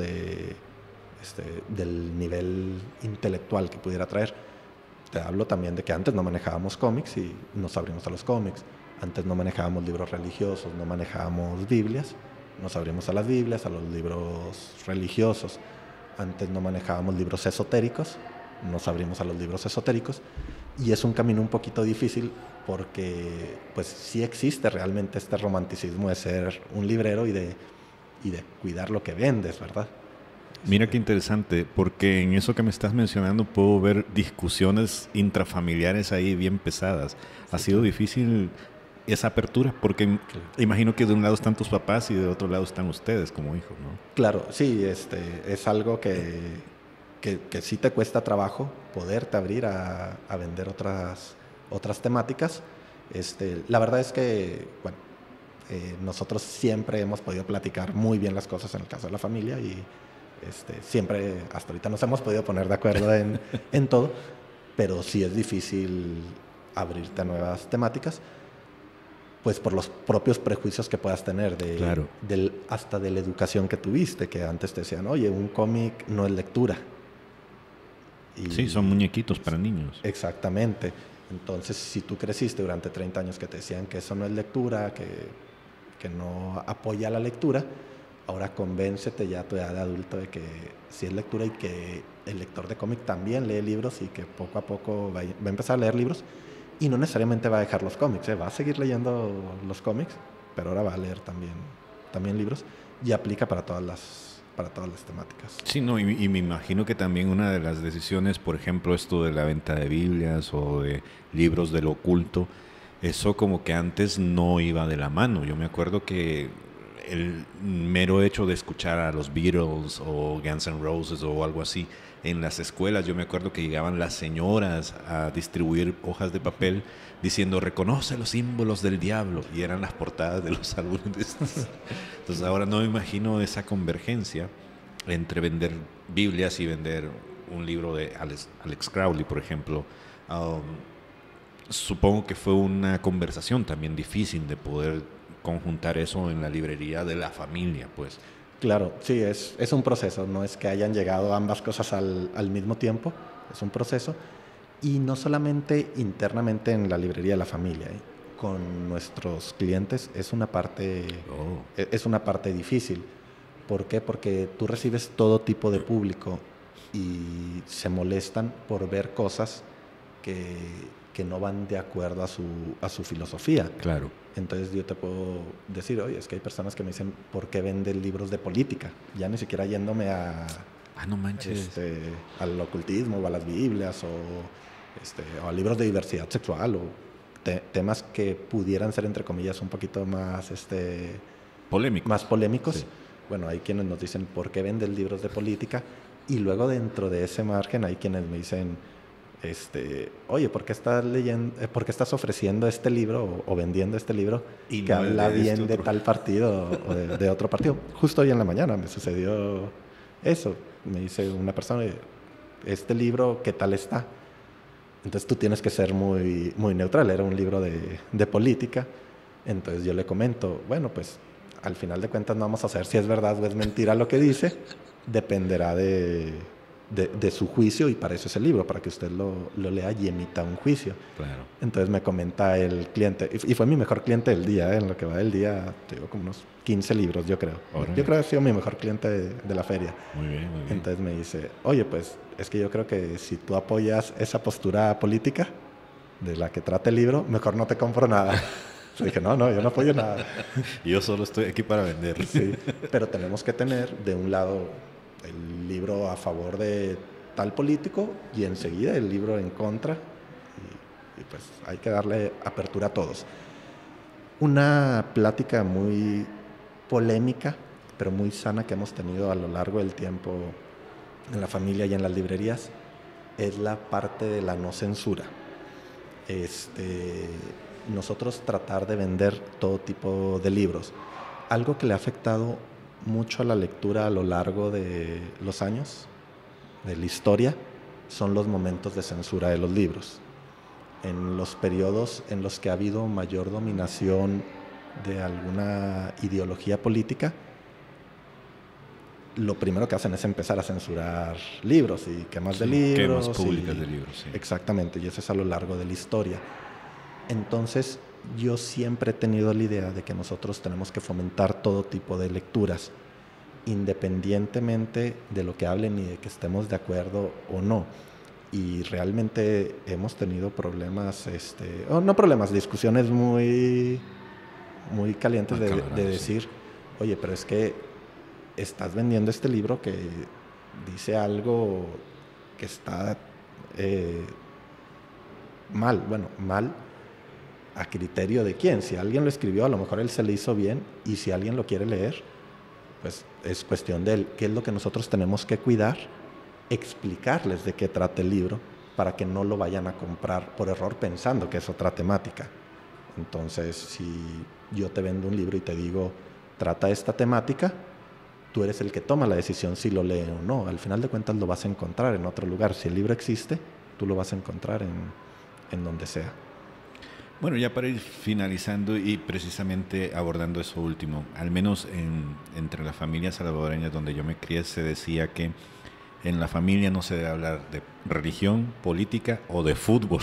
del nivel intelectual que pudiera traer. Te hablo también de que antes no manejábamos cómics y nos abrimos a los cómics. Antes no manejábamos libros religiosos, no manejábamos Biblias, nos abrimos a las Biblias, a los libros religiosos. Antes no manejábamos libros esotéricos, nos abrimos a los libros esotéricos. Y es un camino un poquito difícil porque pues sí existe realmente este romanticismo de ser un librero y de cuidar lo que vendes, ¿verdad? Mira qué interesante, porque en eso que me estás mencionando puedo ver discusiones intrafamiliares ahí bien pesadas. Ha sido difícil esa apertura, porque imagino que de un lado están tus papás y de otro lado están ustedes como hijos, ¿no? Claro, sí, es algo que sí te cuesta trabajo poderte abrir a vender otras temáticas. La verdad es que, bueno, nosotros siempre hemos podido platicar muy bien las cosas en el caso de la familia y siempre, hasta ahorita nos hemos podido poner de acuerdo en todo, pero sí es difícil abrirte a nuevas temáticas, pues por los propios prejuicios que puedas tener claro. Hasta de la educación que tuviste, que antes te decían, oye, un cómic no es lectura. Sí, son muñequitos para niños. Exactamente. Entonces, si tú creciste durante 30 años que te decían que eso no es lectura, que no apoya la lectura, ahora convéncete ya a tu edad de adulto de que sí es lectura y que el lector de cómic también lee libros y que poco a poco va a empezar a leer libros y no necesariamente va a dejar los cómics, va a seguir leyendo los cómics, pero ahora va a leer también libros y aplica para todas las temáticas. Sí, no, y me imagino que también una de las decisiones, por ejemplo, esto de la venta de Biblias o de libros del oculto, eso como que antes no iba de la mano. Yo me acuerdo que el mero hecho de escuchar a los Beatles o Guns N' Roses o algo así en las escuelas, yo me acuerdo que llegaban las señoras a distribuir hojas de papel diciendo reconoce los símbolos del diablo, y eran las portadas de los álbumes. Entonces ahora no me imagino esa convergencia entre vender Biblias y vender un libro de Alex Crowley, por ejemplo. Supongo que fue una conversación también difícil de poder conjuntar eso en la librería de la familia, pues. Claro, sí, es un proceso, no es que hayan llegado ambas cosas al mismo tiempo, es un proceso, y no solamente internamente en la librería de la familia, con nuestros clientes es una parte, es una parte difícil. ¿Por qué? Porque tú recibes todo tipo de público y se molestan por ver cosas que no van de acuerdo a su filosofía. Claro. Entonces yo te puedo decir, oye, es que hay personas que me dicen, ¿por qué venden libros de política? Ya ni siquiera yéndome no manches. Al ocultismo o a las Biblias o a libros de diversidad sexual o temas que pudieran ser, entre comillas, un poquito más polémicos. Más polémicos. Sí. Bueno, hay quienes nos dicen, ¿por qué venden libros de política? Y luego dentro de ese margen hay quienes me dicen, oye, ¿por qué estás ofreciendo este libro o vendiendo este libro y que no habla bien de tal partido o de otro partido? Justo hoy en la mañana me sucedió eso. Me dice una persona, este libro, ¿qué tal está? Entonces tú tienes que ser muy, muy neutral. Era un libro de política. Entonces yo le comento, bueno, pues al final de cuentas no vamos a saber si es verdad o es mentira lo que dice. Dependerá de su juicio, y para eso es el libro, para que usted lo lea y emita un juicio. Claro. Entonces me comenta el cliente, y fue mi mejor cliente del día, en lo que va del día, te digo, como unos 15 libros, yo creo. Yo creo que ha sido mi mejor cliente de la feria. Muy bien, muy bien. Entonces me dice, oye, pues es que yo creo que si tú apoyas esa postura política de la que trata el libro, mejor no te compro nada. Dije, no, yo no apoyo nada. Yo solo estoy aquí para vender. Sí, pero tenemos que tener de un lado el libro a favor de tal político y enseguida el libro en contra, y pues hay que darle apertura a todos. Una plática muy polémica, pero muy sana, que hemos tenido a lo largo del tiempo en la familia y en las librerías, es la parte de la no censura. Nosotros tratar de vender todo tipo de libros. Algo que le ha afectado mucho a la lectura a lo largo de los años, de la historia, son los momentos de censura de los libros. En los periodos en los que ha habido mayor dominación de alguna ideología política, lo primero que hacen es empezar a censurar libros y quemas de libros. Quemas públicas de libros, sí. Exactamente, y eso es a lo largo de la historia. Entonces, yo siempre he tenido la idea de que nosotros tenemos que fomentar todo tipo de lecturas, independientemente de lo que hablen y de que estemos de acuerdo o no. Y realmente hemos tenido problemas, discusiones muy, muy calientes de decir, oye, pero es que estás vendiendo este libro que dice algo que está mal. Bueno, mal a criterio de quién. Si alguien lo escribió, a lo mejor él se le hizo bien, y si alguien lo quiere leer, pues es cuestión de él. ¿Qué es lo que nosotros tenemos que cuidar? Explicarles de qué trata el libro, para que no lo vayan a comprar por error pensando que es otra temática. Entonces, si yo te vendo un libro y te digo, trata esta temática, tú eres el que toma la decisión si lo lee o no. Al final de cuentas lo vas a encontrar en otro lugar. Si el libro existe, tú lo vas a encontrar en donde sea. Bueno, ya para ir finalizando y precisamente abordando eso último, al menos entre las familias salvadoreñas donde yo me crié, se decía que en la familia no se debe hablar de religión, política o de fútbol.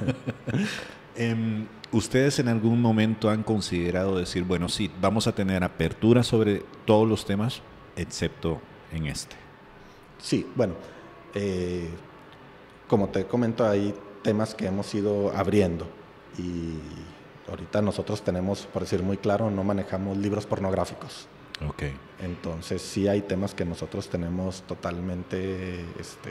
¿Ustedes en algún momento han considerado decir, bueno, sí, vamos a tener apertura sobre todos los temas, excepto en este? Sí, bueno, como te comento, hay temas que hemos ido abriendo. Y ahorita nosotros tenemos, por decir muy claro, no manejamos libros pornográficos. Okay. Entonces sí hay temas que nosotros tenemos totalmente,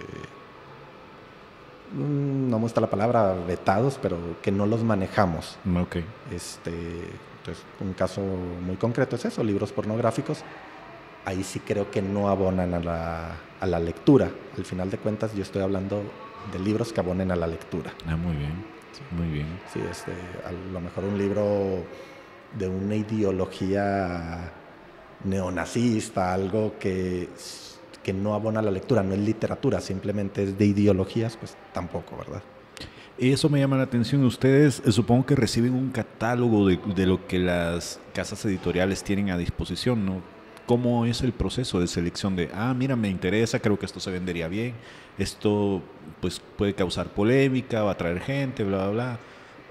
no me gusta la palabra vetados, pero que no los manejamos. Okay. Entonces un caso muy concreto es eso, libros pornográficos. Ahí sí creo que no abonan a la lectura. Al final de cuentas yo estoy hablando de libros que abonen a la lectura. Muy bien. Muy bien. Sí, a lo mejor un libro de una ideología neonazista, algo que no abona la lectura, no es literatura, simplemente es de ideologías, pues tampoco, ¿verdad? Eso me llama la atención. Ustedes supongo que reciben un catálogo de lo que las casas editoriales tienen a disposición, ¿no? ¿Cómo es el proceso de selección de, mira, me interesa, creo que esto se vendería bien, esto pues puede causar polémica, va a atraer gente, bla, bla, bla? ¿O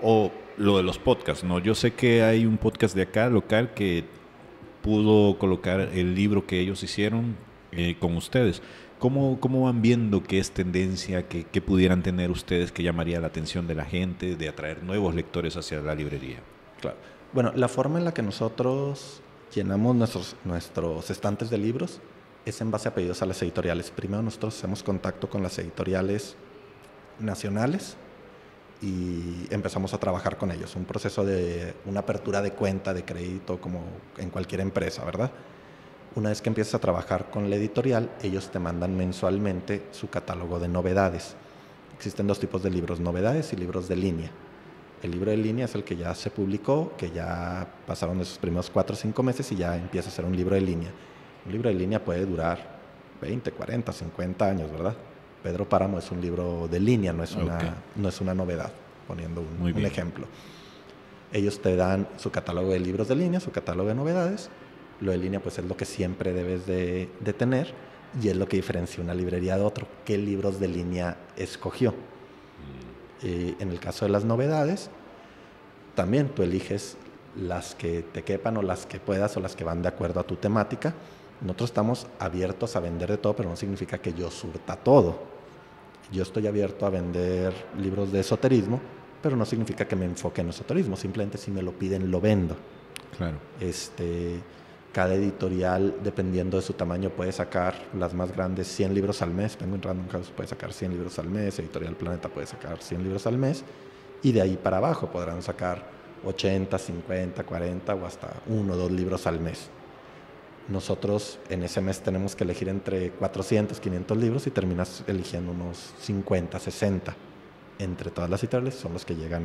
lo de los podcasts, ¿no? Yo sé que hay un podcast de acá, local, que pudo colocar el libro que ellos hicieron con ustedes. ¿Cómo van viendo que es tendencia, que pudieran tener ustedes que llamaría la atención de la gente, de atraer nuevos lectores hacia la librería? Claro. Bueno, la forma en la que nosotros llenamos nuestros estantes de libros es en base a pedidos a las editoriales. Primero nosotros hacemos contacto con las editoriales nacionales y empezamos a trabajar con ellos. Un proceso de una apertura de cuenta de crédito como en cualquier empresa, ¿verdad? Una vez que empiezas a trabajar con la editorial, ellos te mandan mensualmente su catálogo de novedades. Existen dos tipos de libros, novedades y libros de línea. El libro de línea es el que ya se publicó, que ya pasaron esos primeros 4 o 5 meses y ya empieza a ser un libro de línea. Un libro de línea puede durar 20, 40, 50 años, ¿verdad? Pedro Páramo es un libro de línea, no es una novedad, poniendo un ejemplo. Ellos te dan su catálogo de libros de línea, su catálogo de novedades. Lo de línea pues es lo que siempre debes de tener y es lo que diferencia una librería de otro. ¿Qué libros de línea escogió? En el caso de las novedades, también tú eliges las que te quepan o las que puedas o las que van de acuerdo a tu temática. Nosotros estamos abiertos a vender de todo, pero no significa que yo surta todo. Yo estoy abierto a vender libros de esoterismo, pero no significa que me enfoque en esoterismo. Simplemente si me lo piden, lo vendo. Claro. Cada editorial, dependiendo de su tamaño, puede sacar las más grandes 100 libros al mes. Penguin Random House puede sacar 100 libros al mes, Editorial Planeta puede sacar 100 libros al mes, y de ahí para abajo podrán sacar 80, 50, 40 o hasta 1 o 2 libros al mes. Nosotros en ese mes tenemos que elegir entre 400, 500 libros y terminas eligiendo unos 50, 60. Entre todas las editoriales son los que llegan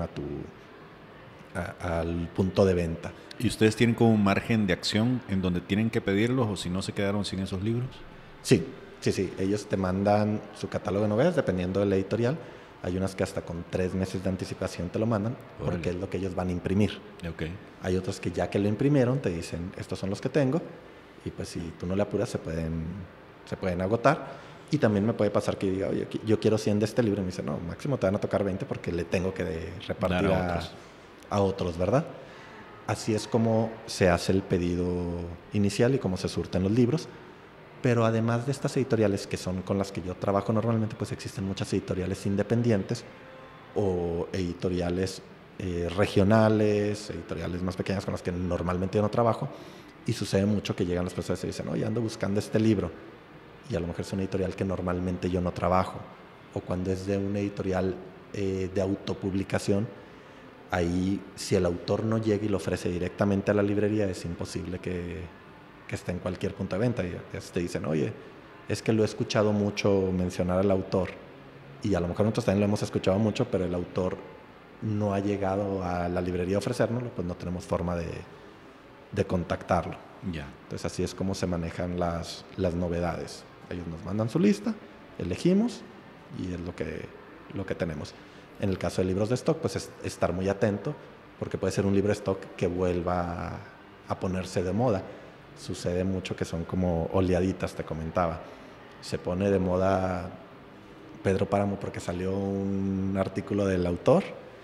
al punto de venta. ¿Y ustedes tienen como un margen de acción en donde tienen que pedirlos o si no se quedaron sin esos libros? Sí. Ellos te mandan su catálogo de novedades dependiendo de la editorial. Hay unas que hasta con 3 meses de anticipación te lo mandan porque es lo que ellos van a imprimir. Okay. Hay otros que ya que lo imprimieron te dicen, estos son los que tengo, y pues si tú no le apuras se pueden agotar. Y también me puede pasar que diga, oye, yo quiero 100 de este libro, y me dice, no, máximo te van a tocar 20 porque le tengo que repartir a otros, ¿verdad? Así es como se hace el pedido inicial y cómo se surten los libros. Pero además de estas editoriales que son con las que yo trabajo normalmente, pues existen muchas editoriales independientes o editoriales regionales, editoriales más pequeñas con las que normalmente yo no trabajo. Y sucede mucho que llegan las personas y dicen, oye, ando buscando este libro. Y a lo mejor es una editorial que normalmente yo no trabajo. O cuando es de una editorial de autopublicación, ahí si el autor no llega y lo ofrece directamente a la librería, es imposible que esté en cualquier punto de venta. Y te dicen, oye, es que lo he escuchado mucho mencionar al autor. Y a lo mejor nosotros también lo hemos escuchado mucho, pero el autor no ha llegado a la librería a ofrecérnoslo, pues no tenemos forma de contactarlo. Ya. Entonces así es como se manejan las novedades. Ellos nos mandan su lista, elegimos y es lo que tenemos. En el caso de libros de stock, pues es estar muy atento, porque puede ser un libro de stock que vuelva a ponerse de moda. Sucede mucho que son como oleaditas, te comentaba. Se pone de moda Pedro Páramo porque salió un artículo del autor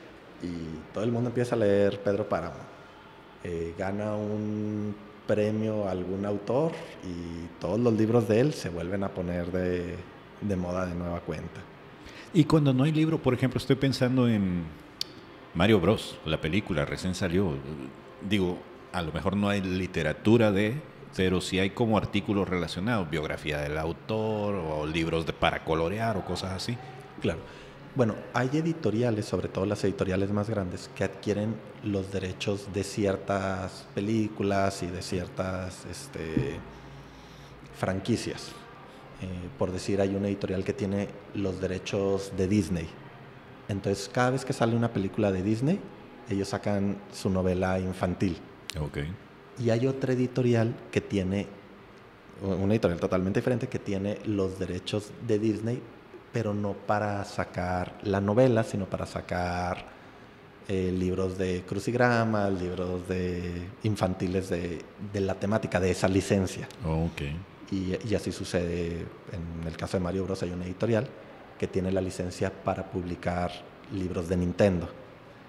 y todo el mundo empieza a leer Pedro Páramo. Gana un premio a algún autor y todos los libros de él se vuelven a poner de moda de nueva cuenta. Y cuando no hay libro, por ejemplo, estoy pensando en Mario Bros, la película recién salió. Digo, a lo mejor no hay literatura pero sí hay como artículos relacionados, biografía del autor o libros para colorear o cosas así. Claro. Bueno, hay editoriales, sobre todo las editoriales más grandes, que adquieren los derechos de ciertas películas y de ciertas franquicias. Por decir, hay una editorial que tiene los derechos de Disney. Entonces, cada vez que sale una película de Disney, ellos sacan su novela infantil. Okay. Y hay otra editorial que tiene, una editorial totalmente diferente, que tiene los derechos de Disney, pero no para sacar la novela, sino para sacar libros de crucigramas, libros infantiles de la temática de esa licencia. Okay. Y así sucede. En el caso de Mario Bros. Hay una editorial que tiene la licencia para publicar libros de Nintendo.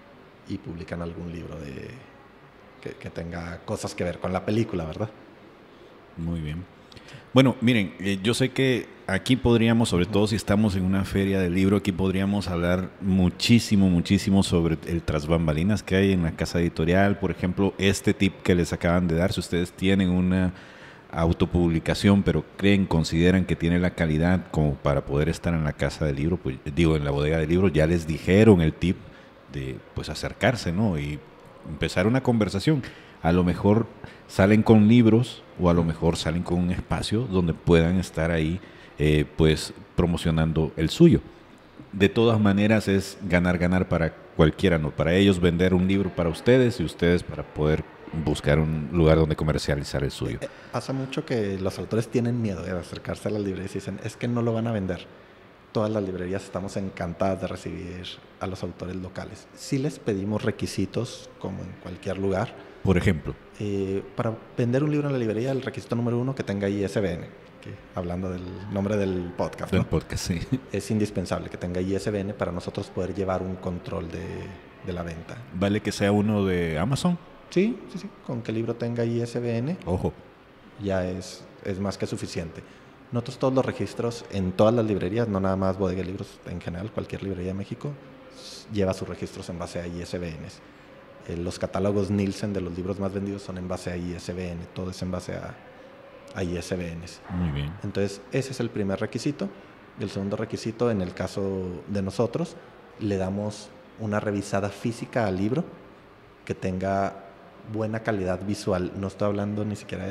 y publican algún libro que tenga cosas que ver con la película, ¿verdad? Muy bien. Bueno, miren, yo sé que aquí podríamos, sobre todo si estamos en una feria del libro, aquí podríamos hablar muchísimo, muchísimo sobre el tras bambalinas que hay en la casa editorial. Por ejemplo, este tip que les acaban de dar, si ustedes tienen una autopublicación, pero consideran que tiene la calidad como para poder estar en la casa del libro, pues digo, en la bodega del libro, ya les dijeron el tip de pues acercarse, ¿no? Y empezar una conversación. A lo mejor salen con libros o a lo mejor salen con un espacio donde puedan estar ahí pues promocionando el suyo. De todas maneras es ganar para cualquiera, ¿no? Para ellos vender un libro para ustedes y ustedes para poder buscar un lugar donde comercializar el suyo. Pasa mucho que los autores tienen miedo de acercarse a las librerías y dicen, es que no lo van a vender. Todas las librerías estamos encantadas de recibir a los autores locales. Sí les pedimos requisitos, como en cualquier lugar. Por ejemplo, para vender un libro en la librería, el requisito número 1, que tenga ISBN. Hablando del nombre del podcast, ¿no? Del podcast, sí. Es indispensable que tenga ISBN para nosotros poder llevar un control de la venta. ¿Vale que sea uno de Amazon? Sí. Con que el libro tenga ISBN, ojo, ya es más que suficiente. Nosotros todos los registros en todas las librerías, no nada más Bodega de Libros, en general cualquier librería de México, lleva sus registros en base a ISBNs. Los catálogos Nielsen de los libros más vendidos son en base a ISBN, todo es en base a ISBNs. Muy bien. Entonces, ese es el primer requisito. Y el segundo requisito, en el caso de nosotros, le damos una revisada física al libro que tenga buena calidad visual. No estoy hablando ni siquiera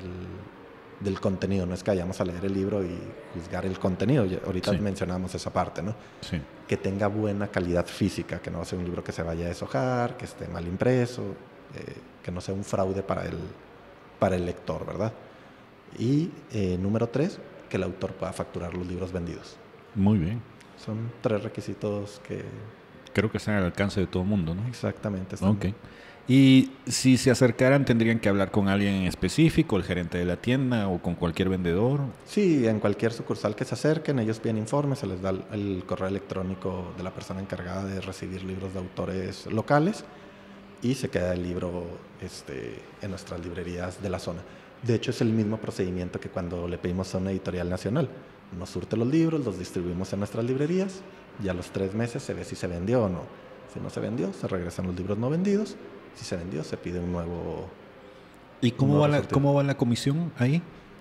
del contenido, no es que vayamos a leer el libro y juzgar el contenido. Ahorita mencionamos esa parte, ¿no? Sí. Que tenga buena calidad física, que no sea un libro que se vaya a deshojar, que esté mal impreso, que no sea un fraude para el lector, ¿verdad? Y número 3, que el autor pueda facturar los libros vendidos. Muy bien. Son 3 requisitos que... Creo que están al alcance de todo el mundo, ¿no? Exactamente. Ok. Y si se acercaran, ¿tendrían que hablar con alguien en específico, el gerente de la tienda o con cualquier vendedor? Sí, en cualquier sucursal que se acerquen, ellos piden informes, se les da el correo electrónico de la persona encargada de recibir libros de autores locales y se queda el libro en nuestras librerías de la zona. De hecho, es el mismo procedimiento que cuando le pedimos a una editorial nacional. Nos surte los libros, los distribuimos en nuestras librerías y a los 3 meses se ve si se vendió o no. Si no se vendió, se regresan los libros no vendidos. Si se vendió, se pide un nuevo... ¿Y cómo va la comisión ahí?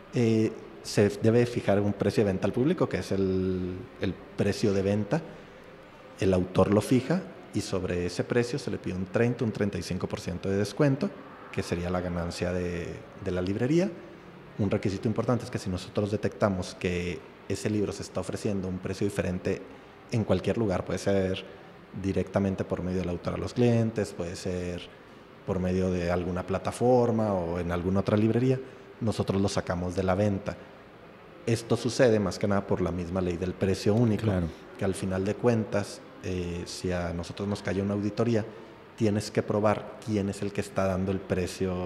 Se debe fijar un precio de venta al público, que es el precio de venta. El autor lo fija y sobre ese precio se le pide un 30, un 35% de descuento, que sería la ganancia de la librería. Un requisito importante es que si nosotros detectamos que ese libro se está ofreciendo a un precio diferente en cualquier lugar, puede ser directamente por medio del autor a los clientes, puede ser por medio de alguna plataforma o en alguna otra librería, nosotros lo sacamos de la venta. Esto sucede más que nada por la misma ley del precio único, claro, que al final de cuentas, si a nosotros nos cae una auditoría, tienes que probar quién es el que está dando el precio.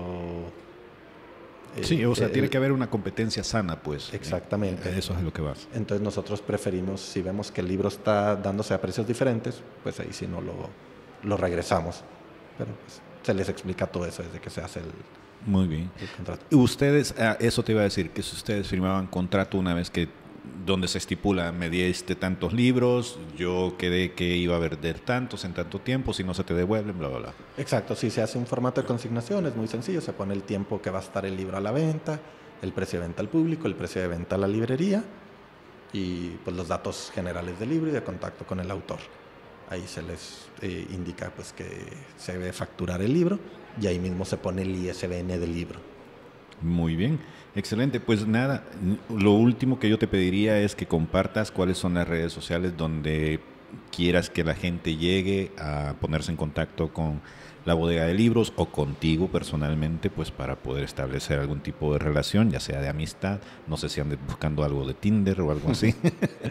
Sí, o sea, tiene que haber una competencia sana, pues. Exactamente. Eso es lo que vas. Entonces nosotros preferimos, si vemos que el libro está dándose a precios diferentes, pues ahí sí no lo regresamos. Pero pues, se les explica todo eso desde que se hace Muy bien. el contrato. Y ustedes, eso te iba a decir, que si ustedes firmaban contrato una vez donde se estipula, me diste tantos libros, yo quedé que iba a vender tantos en tanto tiempo, si no se te devuelven, bla, bla, bla. Exacto, si se hace un formato de consignación, es muy sencillo, se pone el tiempo que va a estar el libro a la venta, el precio de venta al público, el precio de venta a la librería y pues los datos generales del libro y de contacto con el autor. Ahí se les indica pues que se debe facturar el libro y ahí mismo se pone el ISBN del libro. Muy bien, excelente. Pues nada, lo último que yo te pediría es que compartas cuáles son las redes sociales donde quieras que la gente llegue a ponerse en contacto con la bodega de libros o contigo personalmente, pues para poder establecer algún tipo de relación, ya sea de amistad, no sé si anden buscando algo de Tinder o algo así,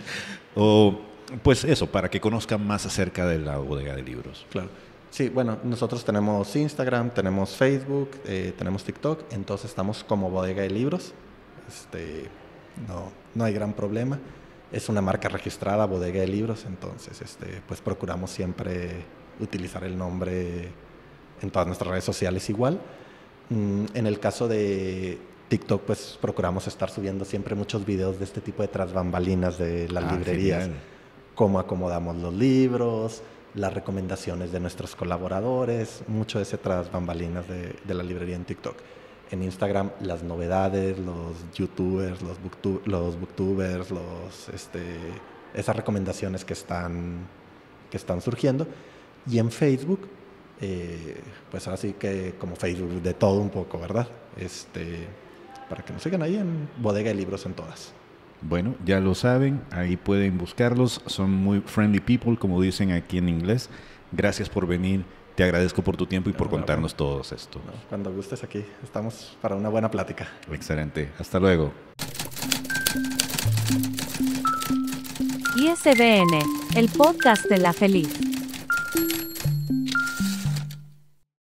o pues eso, para que conozcan más acerca de la bodega de libros. Claro. Sí, bueno, nosotros tenemos Instagram, tenemos Facebook, tenemos TikTok, entonces estamos como Bodega de Libros. No hay gran problema. es una marca registrada, Bodega de Libros, entonces pues procuramos siempre utilizar el nombre en todas nuestras redes sociales igual. En el caso de TikTok, pues procuramos estar subiendo siempre muchos videos de este tipo de tras bambalinas de las librerías. Genial. Cómo acomodamos los libros, las recomendaciones de nuestros colaboradores, mucho de ese tras bambalinas de la librería en TikTok. En Instagram, las novedades, los youtubers, los booktubers, esas recomendaciones que están surgiendo. Y en Facebook, pues ahora sí que como Facebook de todo un poco, ¿verdad? Para que nos sigan ahí en Bodega de Libros en todas. Bueno, ya lo saben, ahí pueden buscarlos, son muy friendly people, como dicen aquí en inglés. Gracias por venir, te agradezco por tu tiempo y por contarnos todo esto. No, cuando gustes aquí, estamos para una buena plática. Excelente, hasta luego. ISBN, el podcast de la Feliz.